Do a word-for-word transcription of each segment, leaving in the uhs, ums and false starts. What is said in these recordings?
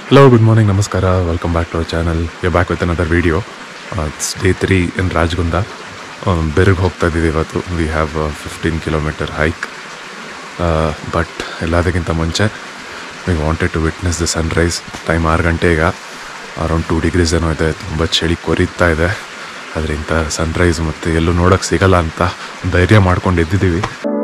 Hello, good morning, namaskara. Welcome back to our channel. We're back with another video. Uh, it's day three in Rajgunda. Um, Berg hogta iddivi ivattu. We have a fifteen kilometer hike. Uh, but ಎಲ್ಲದಕ್ಕಿಂತ ಮುಂಚೆ we wanted to witness the sunrise. Time ಆರು ಗಂಟೆ ಈಗ around two degrees ಏನೋ ಇದೆ. ತುಂಬ ಚಳಿ ಕೊರಿತಾ ಇದೆ. ಅದರಿಂದ ಸನ್ರೈಸ್ ಮತ್ತು ಎಲ್ಲೂ ನೋಡೋಕ್ಕೆ ಸಿಗಲ್ಲ ಅಂತ ಧೈರ್ಯ ಮಾಡ್ಕೊಂಡು ಎದ್ದಿದ್ದೀವಿ.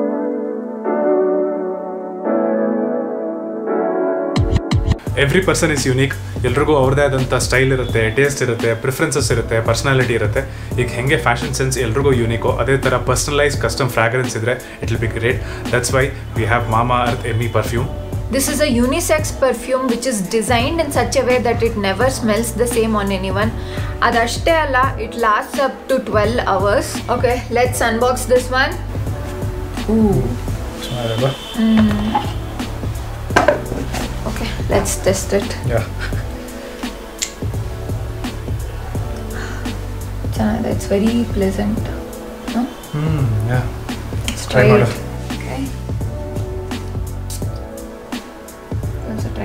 Every person is unique. ಎಲ್ರಿಗೂ ಅವ್ರದ್ದೇ ಆದಂಥ ಸ್ಟೈಲ್ ಇರುತ್ತೆ, ಟೇಸ್ಟ್ ಇರುತ್ತೆ, ಪ್ರಿಫರೆನ್ಸಸ್ ಇರುತ್ತೆ, ಪರ್ಸ್ನಾಲಿಟಿ ಇರುತ್ತೆ. ಈಗ ಹೆಂಗೆ ಫ್ಯಾಷನ್ ಸೆನ್ಸ್ ಎಲ್ರಿಗೂ ಯೂನಿಕೋ ಅದೇ ಥರ ಪರ್ಸನಲೈಸ್ ಕಸ್ಟಮ್ ಫ್ರಾಗ್ರೆನ್ಸ್ ಇದ್ರೆ it will be great. That's why we have Mamaearth ಎಮ್ಮಿ perfume. This is a unisex perfume which is designed in such a way that it never smells the same on anyone. Adashte alla, it lasts up to twelve hours. Okay, let's unbox this one. Ooh. Mm. Okay, let's test it. Yeah. Chana, it's very pleasant. No? Hmm, yeah. Let's try Try it. Okay. Let's try.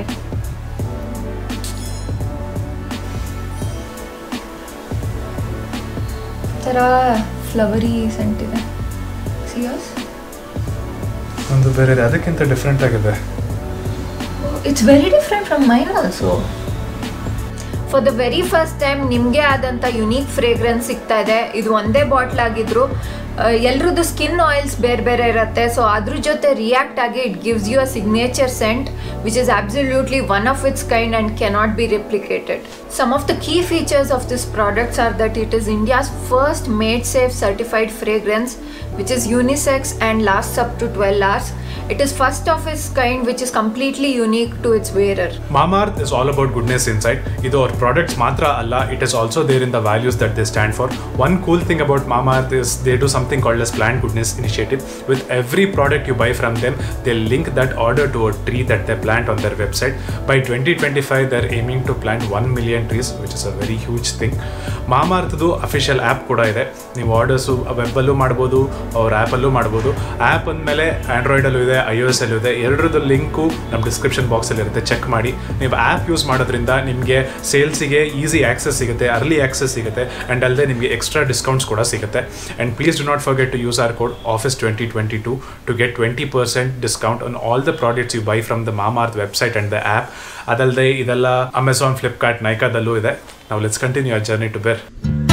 Tara flowery scent ಇದೆ. See yours? ಒಂದು ಬೇರೆ ಇದೆ, ಅದಕ್ಕಿಂತ different ಆಗಿದೆ. It's very different from mine also. For the very first time ನಿಮಗೆ ಆದಂಥ unique fragrance ಸಿಗ್ತಾ ಇದೆ. ಇದು ಒಂದೇ ಬಾಟ್ಲ್ ಆಗಿದ್ರು ಎಲ್ರದ್ದು ಸ್ಕಿನ್ ಆಯಿಲ್ಸ್ ಬೇರೆ ಬೇರೆ ಇರುತ್ತೆ. ಸೊ ಅದ್ರ ಜೊತೆ ರಿಯಾಕ್ಟ್ ಆಗಿ it gives you a signature scent which is absolutely one of its kind and cannot be replicated. Some of the key features of this products are that it is India's first made safe certified fragrance which is unisex and lasts up to twelve hours. It is first of its kind which is completely unique to its wearer. Mamaearth is all about goodness inside. Idu our products matra alla, it is also there in the values that they stand for. One cool thing about Mamaearth is they do something called as Plant Goodness Initiative. With every product you buy from them, they link that order to a tree that they plant on their website. By twenty twenty-five they're aiming to plant one million trees, which is a very huge thing. Mamaearth du official app kuda ide. ನೀವು orders ವೆಬ್ಬಲ್ಲೂ ಮಾಡ್ಬೋದು, ಅವ್ರ ಆ್ಯಪಲ್ಲೂ ಮಾಡ್ಬೋದು. App ಅಂದಮೇಲೆ ಆ್ಯಂಡ್ರಾಯ್ಡಲ್ಲೂ ಇದೆ, I O S ಅಲ್ಲೂ ಇದೆ. ಎರಡರದ್ದು link ನಮ್ಮ ಡಿಸ್ಕ್ರಿಪ್ಷನ್ ಬಾಕ್ಸಲ್ಲಿ ಇರುತ್ತೆ, ಚೆಕ್ ಮಾಡಿ. ನೀವು ಆ್ಯಪ್ ಯೂಸ್ ಮಾಡೋದ್ರಿಂದ ನಿಮಗೆ ಸೇಲ್ಸಿಗೆ ಈಸಿ ಆ್ಯಕ್ಸಸ್ ಸಿಗುತ್ತೆ, ಅರ್ಲಿ ಆ್ಯಕ್ಸಸ್ ಸಿಗುತ್ತೆ, ಆ್ಯಂಡ್ ಅಲ್ಲದೆ ನಿಮಗೆ ಎಕ್ಸ್ಟ್ರಾ ಡಿಸ್ಕೌಂಟ್ಸ್ ಕೂಡ ಸಿಗುತ್ತೆ. And please do not forget to use our code office twenty twenty two to get twenty percent discount on all the products you buy from the Mamaearth website and the app. ಅದಲ್ಲದೆ ಇದೆಲ್ಲ Amazon, Flipkart, ನೈಕಾದಲ್ಲೂ ಇದೆ. ನಾವು let's continue our journey to Bir.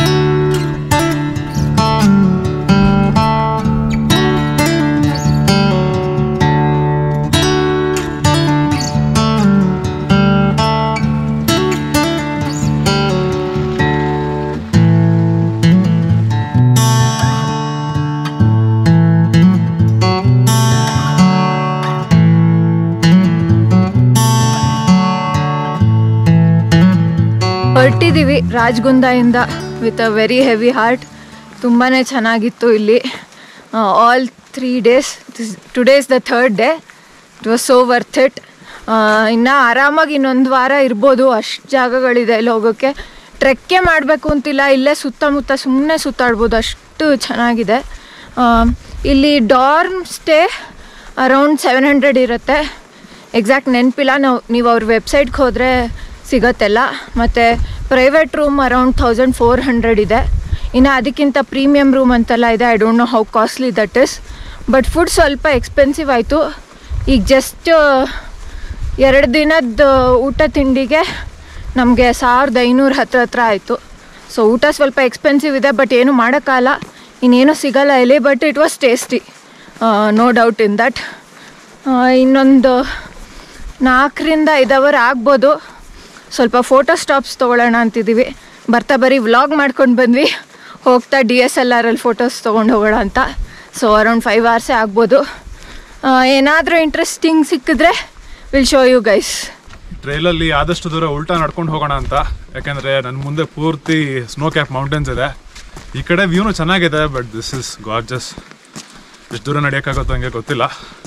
ಹೊರಟಿದ್ದೀವಿ ರಾಜಗುಂದದಿಂದ with a very heavy heart. ತುಂಬಾ ಚೆನ್ನಾಗಿತ್ತು ಇಲ್ಲಿ all three days. Today is the third day. It was so worth it. ಇನ್ನು ಆರಾಮಾಗಿ ಇನ್ನೊಂದು ವಾರ ಇರ್ಬೋದು, ಅಷ್ಟು ಜಾಗಗಳಿದೆ ಇಲ್ಲಿ ಹೋಗೋಕ್ಕೆ. ಟ್ರೆಕ್ಕೇ ಮಾಡಬೇಕು ಅಂತಿಲ್ಲ, ಇಲ್ಲೇ ಸುತ್ತಮುತ್ತ ಸುಮ್ಮನೆ ಸುತ್ತಾಡ್ಬೋದು, ಅಷ್ಟು ಚೆನ್ನಾಗಿದೆ. ಇಲ್ಲಿ dorm stay around seven hundred ಇರುತ್ತೆ, ಎಕ್ಸಾಕ್ಟ್ ನೆನಪಿಲ್ಲ. ನಾವು ನೀವು ಅವ್ರ ವೆಬ್ಸೈಟ್ಗೆ ಹೋದರೆ ಸಿಗತ್ತೆಲ್ಲ. ಮತ್ತು private room around thousand four hundred ಇದೆ. ಇನ್ನು ಅದಕ್ಕಿಂತ ಪ್ರೀಮಿಯಮ್ ರೂಮ್ ಅಂತೆಲ್ಲ ಇದೆ. I don't know how costly that is, but food ಸ್ವಲ್ಪ ಎಕ್ಸ್ಪೆನ್ಸಿವ್ ಆಯಿತು. ಈಗ ಜಸ್ಟ್ ಎರಡು ದಿನದ ಊಟ ತಿಂಡಿಗೆ ನಮಗೆ ಸಾವಿರದ ಐನೂರು ಹತ್ರ ಹತ್ರ ಆಯಿತು. ಸೊ ಊಟ ಸ್ವಲ್ಪ ಎಕ್ಸ್ಪೆನ್ಸಿವ್ ಇದೆ, ಬಟ್ ಏನು ಮಾಡೋಕ್ಕಾಗಲ್ಲ, ಇನ್ನೇನು ಸಿಗಲ್ಲ ಇಲ್ಲಿ. But it was tasty, no doubt in that. ಇನ್ನೊಂದು ನಾಲ್ಕರಿಂದ ಐದು ಅವರ್ ಆಗ್ಬೋದು. ಸ್ವಲ್ಪ ಫೋಟೋ ಸ್ಟಾಪ್ಸ್ ತೊಗೊಳ್ಳೋಣ ಅಂತಿದ್ದೀವಿ. ಬರ್ತಾ ಬರೀ ವ್ಲಾಗ್ ಮಾಡ್ಕೊಂಡು ಬಂದ್ವಿ, ಹೋಗ್ತಾ ಡಿ ಎಸ್ ಎಲ್ ಆರಲ್ಲಿ ಫೋಟೋಸ್ ತೊಗೊಂಡು ಹೋಗೋಣ ಅಂತ. ಸೊ ಅರೌಂಡ್ ಫೈವ್ ಅವರ್ಸೇ ಆಗ್ಬೋದು. ಏನಾದರೂ ಇಂಟ್ರೆಸ್ಟಿಂಗ್ ಸಿಕ್ಕಿದ್ರೆ ವಿಲ್ ಶೋ ಯು ಗೈಸ್. ಟ್ರೈಲಲ್ಲಿ ಆದಷ್ಟು ದೂರ ಉಲ್ಟಾ ನಡ್ಕೊಂಡು ಹೋಗೋಣ ಅಂತ, ಯಾಕೆಂದರೆ ನನ್ನ ಮುಂದೆ ಪೂರ್ತಿ ಸ್ನೋ ಕ್ಯಾಪ್ ಮೌಂಟೇನ್ಸ್ ಇದೆ. ಈ ಕಡೆ ವ್ಯೂನು ಚೆನ್ನಾಗಿದೆ, ಬಟ್ ದಿಸ್ ಇಸ್ ಗಾರ್ಜಸ್. ಎಷ್ಟು ದೂರ ನಡೆಯೋಕ್ಕಾಗುತ್ತೋ ಹಂಗೆ ಗೊತ್ತಿಲ್ಲ,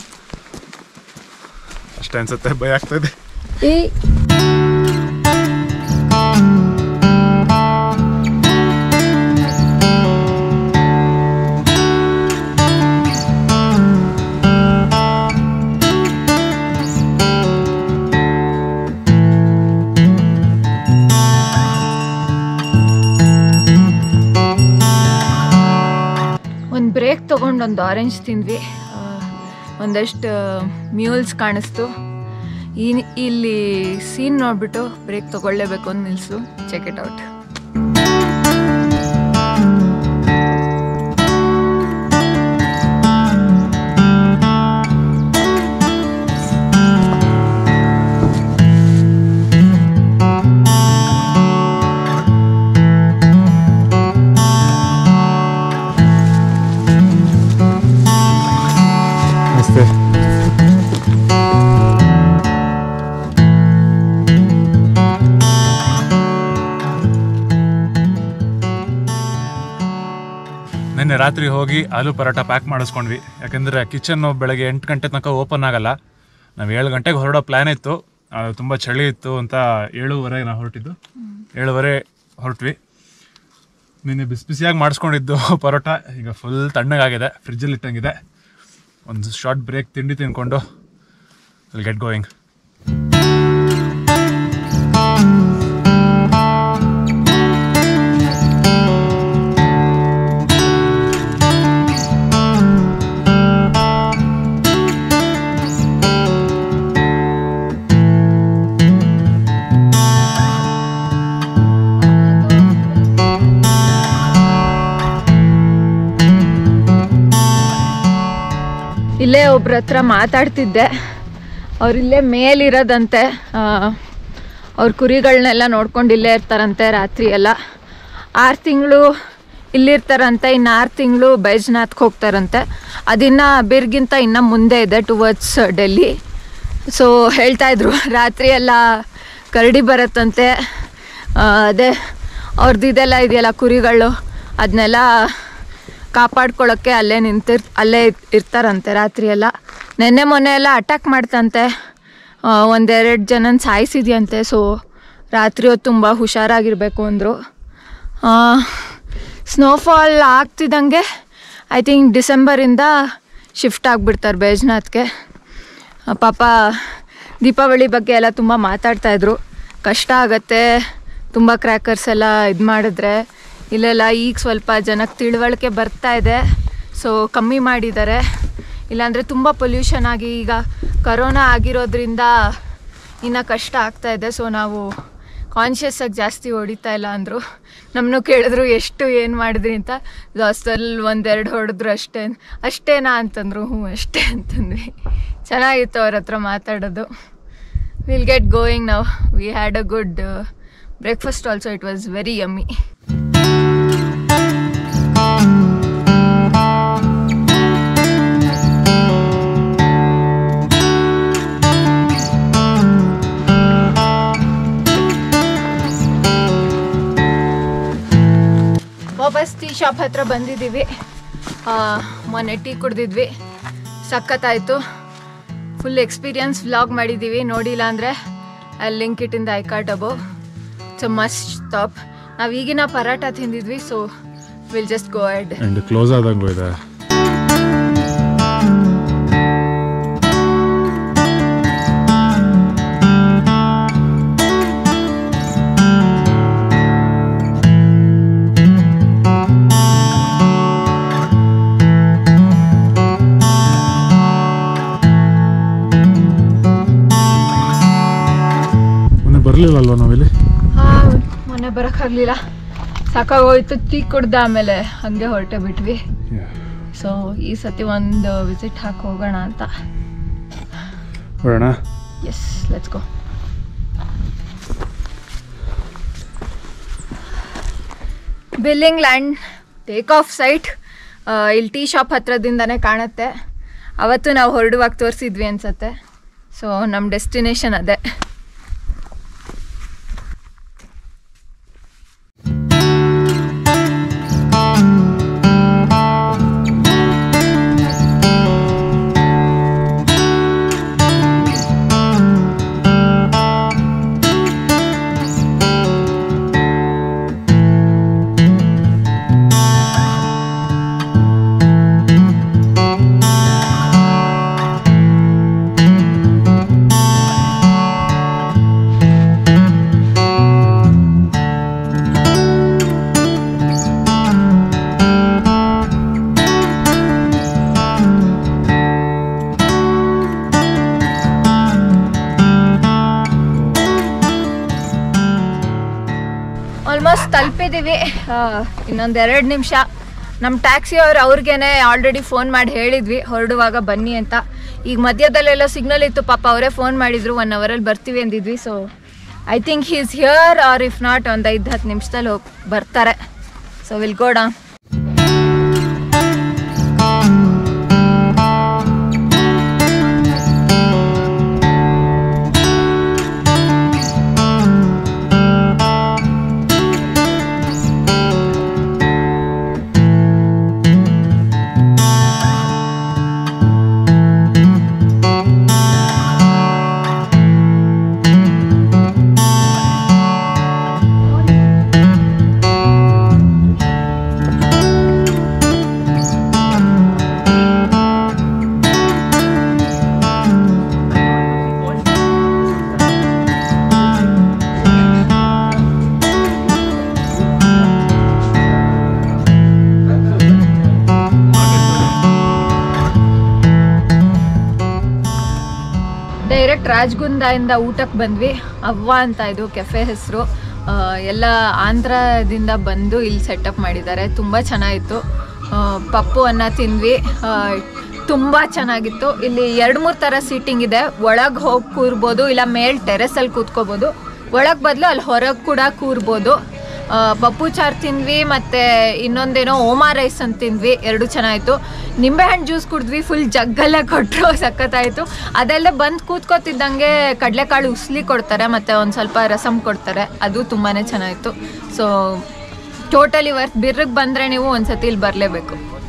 ಅಷ್ಟೇ ಅನ್ಸುತ್ತೆ. ಭಯ ಆಗ್ತಾಯಿದೆ. ಈ ನಿಲ್ಸ್ಕೊಂಡು ಒಂದು ಆರೆಂಜ್ ತಿಂದ್ವಿ. ಒಂದಷ್ಟು ಮ್ಯೂಲ್ಸ್ ಕಾಣಿಸ್ತು. ಈ ಇಲ್ಲಿ ಸೀನ್ ನೋಡ್ಬಿಟ್ಟು ಬ್ರೇಕ್ ತೊಗೊಳ್ಳೇಬೇಕು ಅಂತ ನಿಲ್ಸು. Check it out. ನಿನ್ನೆ ರಾತ್ರಿ ಹೋಗಿ ಆಲೂ ಪರೋಟ ಪ್ಯಾಕ್ ಮಾಡಿಸ್ಕೊಂಡ್ವಿ. ಯಾಕೆಂದರೆ ಕಿಚನ್ನು ಬೆಳಗ್ಗೆ ಎಂಟು ಗಂಟೆ ತನಕ ಓಪನ್ ಆಗಲ್ಲ. ನಾವು ಏಳು ಗಂಟೆಗೆ ಹೊರಡೋ ಪ್ಲ್ಯಾನ್ ಇತ್ತು. ತುಂಬ ಚಳಿ ಇತ್ತು ಅಂತ ಏಳುವರೆಗೆ ನಾವು ಹೊರಟಿದ್ದು. ಏಳುವರೆ ಹೊರಟ್ವಿ. ನಿನ್ನೆ ಬಿಸಿ ಬಿಸಿಯಾಗಿ ಮಾಡಿಸ್ಕೊಂಡಿದ್ದು ಪರೋಟ ಈಗ ಫುಲ್ ತಣ್ಣಗಾಗಿದೆ, ಫ್ರಿಜ್ಜಲ್ಲಿ ಇಟ್ಟಂಗಿದೆ. ಒಂದು ಶಾರ್ಟ್ ಬ್ರೇಕ್ ತಿಂಡಿ ತಿನ್ಕೊಂಡು ವಿಲ್ ಗೆಟ್ ಗೋಯಿಂಗ್. ಇಲ್ಲೇ ಒಬ್ರ ಹತ್ರ ಮಾತಾಡ್ತಿದ್ದೆ. ಅವರಿಲ್ಲೇ ಮೇಲಿರೋದಂತೆ. ಅವ್ರ ಕುರಿಗಳನ್ನೆಲ್ಲ ನೋಡ್ಕೊಂಡು ಇಲ್ಲೇ ಇರ್ತಾರಂತೆ ರಾತ್ರಿ ಎಲ್ಲ. ಆರು ತಿಂಗಳು ಇಲ್ಲಿರ್ತಾರಂತೆ, ಇನ್ನು ಆರು ತಿಂಗಳು ಬೈಜ್ನಾಥ್ಗೆ ಹೋಗ್ತಾರಂತೆ. ಅದಿನ್ನು ಬಿರ್ಗಿಂತ ಇನ್ನೂ ಮುಂದೆ ಇದೆ, ಟುವರ್ಡ್ಸ್ ಡೆಲ್ಲಿ. ಸೊ ಹೇಳ್ತಾಯಿದ್ರು ರಾತ್ರಿ ಎಲ್ಲ ಕರಡಿ ಬರುತ್ತಂತೆ. ಅದೇ ಅವ್ರದ್ದು ಇದೆಲ್ಲ ಇದೆಯಲ್ಲ ಕುರಿಗಳು, ಅದನ್ನೆಲ್ಲ ಕಾಪಾಡ್ಕೊಳ್ಳೋಕ್ಕೆ ಅಲ್ಲೇ ನಿಂತಿರ್ ಅಲ್ಲೇ ಇರ್ತಾರಂತೆ ರಾತ್ರಿ ಎಲ್ಲ. ನೆನ್ನೆ ಮೊನ್ನೆ ಎಲ್ಲ ಅಟ್ಯಾಕ್ ಮಾಡ್ತಂತೆ, ಒಂದೆರಡು ಜನನ ಸಾಯಿಸಿದ್ಯಂತೆ. ಸೊ ರಾತ್ರಿ ಹೊತ್ತು ತುಂಬ ಹುಷಾರಾಗಿರಬೇಕು ಅಂದರು. ಸ್ನೋಫಾಲ್ ಆಗ್ತಿದ್ದಂಗೆ ಐ ಥಿಂಕ್ ಡಿಸೆಂಬರಿಂದ ಶಿಫ್ಟ್ ಆಗಿಬಿಡ್ತಾರೆ ಬೈಜ್ನಾಥ್ಗೆ. ಪಾಪ ದೀಪಾವಳಿ ಬಗ್ಗೆ ಎಲ್ಲ ತುಂಬ ಮಾತಾಡ್ತಾಯಿದ್ರು. ಕಷ್ಟ ಆಗತ್ತೆ ತುಂಬ ಕ್ರ್ಯಾಕರ್ಸ್ ಎಲ್ಲ ಇದು ಮಾಡಿದ್ರೆ. ಇಲ್ಲೆಲ್ಲ ಈಗ ಸ್ವಲ್ಪ ಜನಕ್ಕೆ ತಿಳುವಳಿಕೆ ಬರ್ತಾ ಇದೆ, ಸೊ ಕಮ್ಮಿ ಮಾಡಿದ್ದಾರೆ. ಇಲ್ಲಾಂದರೆ ತುಂಬ ಪೊಲ್ಯೂಷನ್ ಆಗಿ ಈಗ ಕರೋನಾ ಆಗಿರೋದ್ರಿಂದ ಇನ್ನೂ ಕಷ್ಟ ಆಗ್ತಾಯಿದೆ. ಸೊ ನಾವು ಕಾನ್ಷಿಯಸ್ಸಾಗಿ ಜಾಸ್ತಿ ಹೊಡಿತಾ ಇಲ್ಲ ಅಂದರು. ನಮ್ಮನ್ನು ಕೇಳಿದ್ರು ಎಷ್ಟು ಏನು ಮಾಡಿದ್ರಿ ಅಂತ. ಲಾಸ್ಟಲ್ಲಿ ಒಂದೆರಡು ಹೊಡೆದ್ರು ಅಷ್ಟೇ. ಅಷ್ಟೇನಾ ಅಂತಂದರು. ಹ್ಞೂ ಅಷ್ಟೇ ಅಂತಂದ್ವಿ. ಚೆನ್ನಾಗಿತ್ತು ಅವ್ರ ಹತ್ರ ಮಾತಾಡೋದು. Will get going now. We had a good breakfast also. It was very yummy. ವಾಪಸ್ ಟೀ ಶಾಪ್ ಹತ್ರ ಬಂದಿದ್ದೀವಿ. ಮೊನ್ನೆ ಟೀ ಕುಡ್ದಿದ್ವಿ, ಸಖತ್ತಾಯಿತು. ಫುಲ್ ಎಕ್ಸ್ಪೀರಿಯನ್ಸ್ ವ್ಲಾಗ್ ಮಾಡಿದ್ದೀವಿ. ನೋಡಿಲ್ಲ ಅಂದರೆ ಅಲ್ಲಿ link it in the I card above. It's a must stop. ನಾವು ಈಗಿನ ಪರಾಟ ತಿಂದಿದ್ವಿ, so will just go ahead. And close ಆದಂಗೂ ಇದೆ. ಬರಲಿಲ್ಲಲ್ವ ನಾವಿಲ್ಲಿ? ಹಾಂ, ಮೊನ್ನೆ ಬರೋಕ್ಕಾಗಲಿಲ್ಲ, ಸಾಕಾಗೋಯ್ತು. ಟೀ ಕುಡ್ದು ಆಮೇಲೆ ಹಾಗೆ ಹೊರಟೆ ಬಿಟ್ವಿ. ಸೊ ಈ ಸತಿ ಒಂದು ವಿಸಿಟ್ ಹಾಕಿ ಹೋಗೋಣ ಅಂತ. ಬರೋಣ. Yes, let's go. Billing land take off site ಇಲ್ಲಿ ಟೀ ಶಾಪ್ ಹತ್ರದಿಂದನೇ ಕಾಣುತ್ತೆ. ಅವತ್ತು ನಾವು ಹೊರಡುವಾಗ ತೋರಿಸಿದ್ವಿ ಅನ್ಸತ್ತೆ. ಸೊ ನಮ್ಮ ಡೆಸ್ಟಿನೇಷನ್ ಅದೇ. ಆಲ್ಮೋಸ್ಟ್ ತಲುಪಿದ್ದೀವಿ. ಇನ್ನೊಂದು ಎರಡು ನಿಮಿಷ. ನಮ್ಮ ಟ್ಯಾಕ್ಸಿ ಅವ್ರು ಅವ್ರಿಗೇನೆ ಆಲ್ರೆಡಿ ಫೋನ್ ಮಾಡಿ ಹೇಳಿದ್ವಿ ಹೊರಡುವಾಗ ಬನ್ನಿ ಅಂತ. ಈಗ ಮಧ್ಯದಲ್ಲೆಲ್ಲ ಸಿಗ್ನಲ್ ಇತ್ತು, ಪಾಪ ಅವರೇ ಫೋನ್ ಮಾಡಿದ್ರು ಒನ್ ಅವರಲ್ಲಿ ಬರ್ತೀವಿ ಅಂದಿದ್ವಿ. So I think he is here or if not ಒಂದು ಐದು ಹತ್ತು ನಿಮಿಷದಲ್ಲಿ ಹೋಗಿ ಬರ್ತಾರೆ. So will go down. Direct ರಾಜಗುಂದದಿಂದ ಊಟಕ್ಕೆ ಬಂದ್ವಿ. ಅವ್ವ ಅಂತ ಇದು ಕೆಫೆ ಹೆಸರು. ಎಲ್ಲ ಆಂಧ್ರದಿಂದ ಬಂದು ಇಲ್ಲಿ ಸೆಟಪ್ ಮಾಡಿದ್ದಾರೆ. ತುಂಬ ಚೆನ್ನಾಗಿತ್ತು. ಪಪ್ಪು ಅನ್ನ ತಿಂದ್ವಿ. ತುಂಬ ಚೆನ್ನಾಗಿತ್ತು. ಇಲ್ಲಿ ಎರಡು ಮೂರು ಥರ ಸೀಟಿಂಗ್ ಇದೆ. ಒಳಗೆ ಹೋಗಿ ಕೂರ್ಬೋದು, ಇಲ್ಲ ಮೇಲ್ ಟೆರೆಸಲ್ಲಿ ಕೂತ್ಕೋಬೋದು. ಒಳಗೆ ಬದಲು ಅಲ್ಲಿ ಹೊರಗೆ ಕೂಡ ಕೂರ್ಬೋದು. ಪಪ್ಪು ಚಾರು ತಿಂದ್ವಿ, ಮತ್ತು ಇನ್ನೊಂದೇನೋ ಓಮಾ ರೈಸ್ ಅಂತ ತಿಂದ್ವಿ. ಎರಡು ಚೆನ್ನಾಗಿತ್ತು. ನಿಂಬೆಹಣ್ಣು ಜ್ಯೂಸ್ ಕುಡಿದ್ವಿ. ಫುಲ್ ಜಗ್ಗಲ್ಲೇ ಕೊಟ್ಟರು, ಸಖತ್ತಾಯಿತು. ಅದೆಲ್ಲ ಬಂದು ಕೂತ್ಕೋತಿದ್ದಂಗೆ ಕಡಲೆಕಾಳು ಉಸ್ಲಿ ಕೊಡ್ತಾರೆ, ಮತ್ತು ಒಂದು ಸ್ವಲ್ಪ ರಸಮ್ ಕೊಡ್ತಾರೆ. ಅದು ತುಂಬಾ ಚೆನ್ನಾಗಿತ್ತು. So totally worth. ಬಿರ್ರಿಗೆ ಬಂದರೆ ನೀವು ಒಂದು ಸತಿ ಇಲ್ಲಿ ಬರಲೇಬೇಕು.